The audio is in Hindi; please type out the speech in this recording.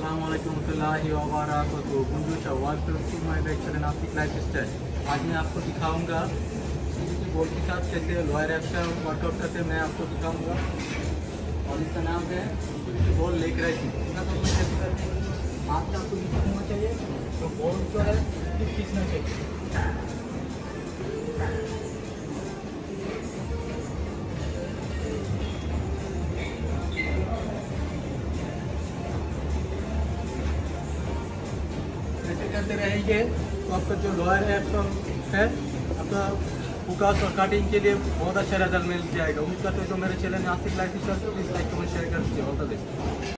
अस्सलाम वालेकुम रहमतुल्लाहि व बरकातुहू। बुंजूशा welcome to my channel Nashik lifestyle. आज मैं आपको दिखाऊंगा कि बॉल के साथ कैसे लोअर एप्स का वर्कआउट करते मैं आपको दिखाऊंगा। और इसका नाम है बॉल लेग राइजिंग। इसका तो मैं कैसे करते हैं, हाथ आपको नीचे होना चाहिए तो बॉल जो है सिर्फ खींचना चाहिए। ऐसे करते रहेंगे तो आपका जो लोअर एप्स है आपका फोकस और कटिंग के लिए बहुत अच्छा रिजल्ट मिल जाएगा। उसका तो जो मेरे channel Nashik lifestyle please like comment share कर दीजिए। All the best.